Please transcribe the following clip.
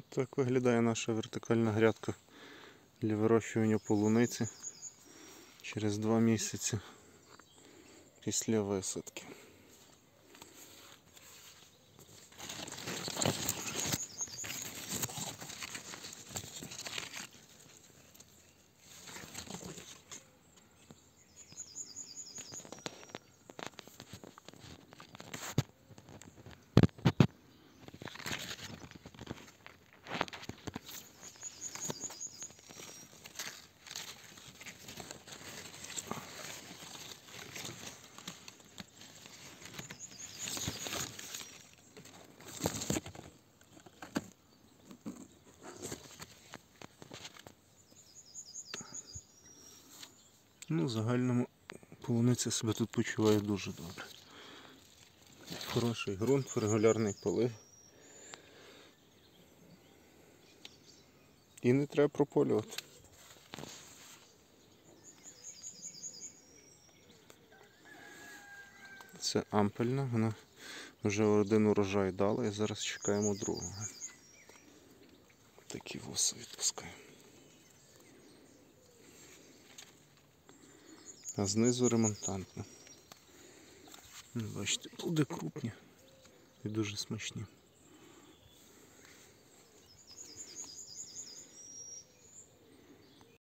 Так виглядає наша вертикальна грядка для вирощування полуниці через 2 місяці після висадки. Ну, в загальному полуниця себе тут почуває дуже добре. Хороший ґрунт, регулярний полив. І не треба прополювати. Це ампельна, вона вже один урожай дала і зараз чекаємо другого. Такі воси відпускаємо. А знизу ремонтантна. Бачите, плоди крупні і дуже смачні.